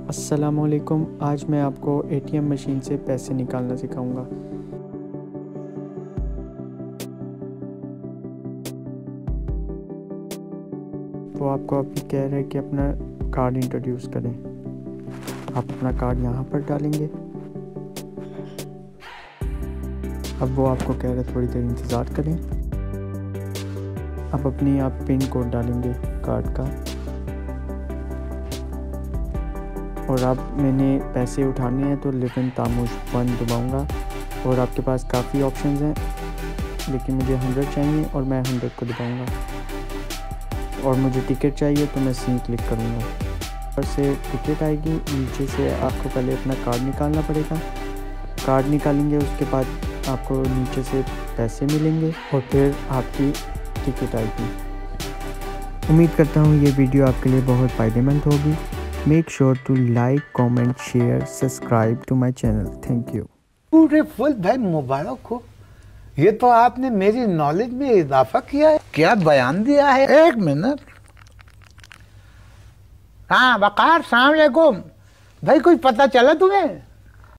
अस्सलामुअलैकुम। आज मैं आपको एटीएम मशीन से पैसे निकालना सिखाऊंगा। तो आपको अभी कह रहे हैं कि अपना कार्ड इंट्रोड्यूस करें। आप अपना कार्ड यहाँ पर डालेंगे। अब वो आपको कह रहे हैं थोड़ी देर इंतज़ार करें। अब अपनी आप पिन कोड डालेंगे कार्ड का। और अब मैंने पैसे उठाने हैं तो लिव इन तामूश 1 दबाऊँगा और आपके पास काफ़ी ऑप्शंस हैं, लेकिन मुझे 100 चाहिए और मैं 100 को दबाऊँगा। और मुझे टिकट चाहिए तो मैं सी क्लिक करूँगा। ऊपर से टिकट आएगी, नीचे से आपको पहले अपना कार्ड निकालना पड़ेगा। कार्ड निकालेंगे, उसके बाद आपको नीचे से पैसे मिलेंगे और फिर आपकी टिकट आएगी। उम्मीद करता हूँ ये वीडियो आपके लिए बहुत फ़ायदेमंद होगी। Make sure to like, comment, share, subscribe to my channel. Thank you. पूरे फुल भाई मुबारक हो, ये तो आपने मेरी नॉलेज में इजाफा किया है। क्या बयान दिया है। एक मिनट। हाँ वकार, सलाम अलैकुम भाई, कुछ पता चला तुम्हें?